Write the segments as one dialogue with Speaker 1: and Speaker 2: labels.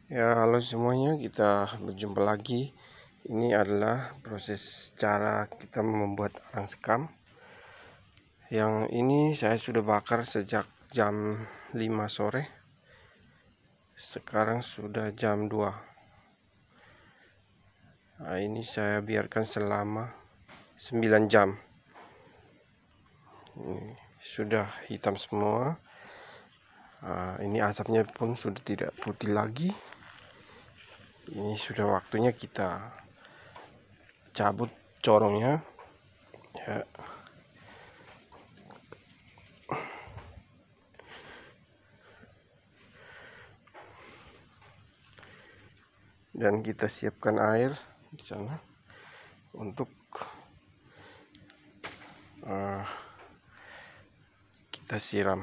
Speaker 1: Ya, halo semuanya, kita berjumpa lagi. Ini adalah proses cara kita membuat arang sekam. Yang ini saya sudah bakar sejak jam 5 sore. Sekarang sudah jam 2. Nah, ini saya biarkan selama 9 jam. Ini sudah hitam semua. Ini asapnya pun sudah tidak putih lagi. Ini sudah waktunya kita cabut corongnya, ya. Dan kita siapkan air di sana untuk kita siram.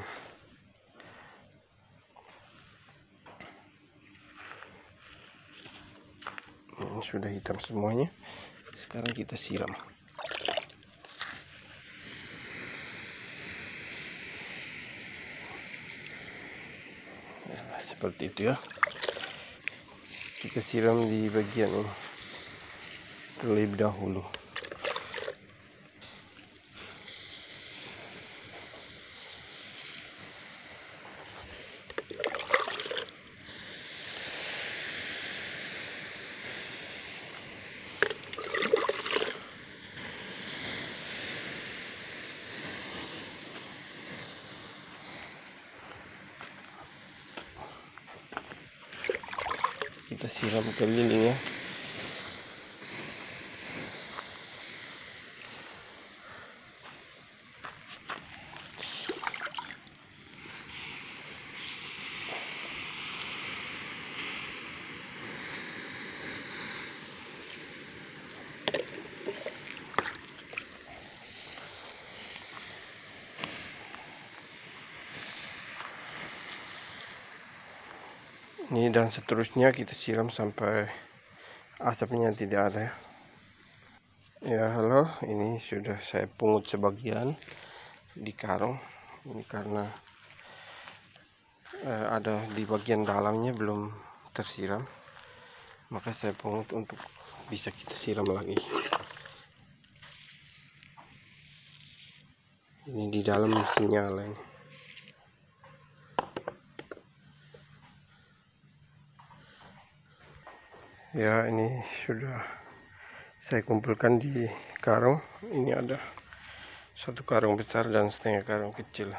Speaker 1: Ini sudah hitam semuanya. Sekarang kita siram. Nah, seperti itu ya. Kita siram di bagian ini terlebih dahulu. Kita siram keliling ya. Ini dan seterusnya kita siram sampai asapnya tidak ada ya. Ya, halo, ini sudah saya pungut sebagian di karung. Ini karena ada di bagian dalamnya belum tersiram, maka saya pungut untuk bisa kita siram lagi. Ini di dalam mesinnya nyala. Ya, ini sudah saya kumpulkan di karung. Ini ada satu karung besar dan setengah karung kecil.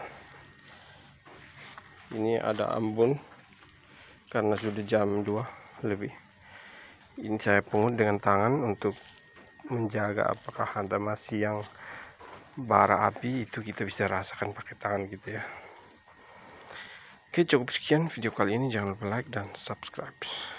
Speaker 1: Ini ada ambon karena sudah jam 2 lebih. Ini saya pungut dengan tangan untuk menjaga apakah ada masih yang bara api, itu kita bisa rasakan pakai tangan gitu ya. Oke, cukup sekian video kali ini. Jangan lupa like dan subscribe.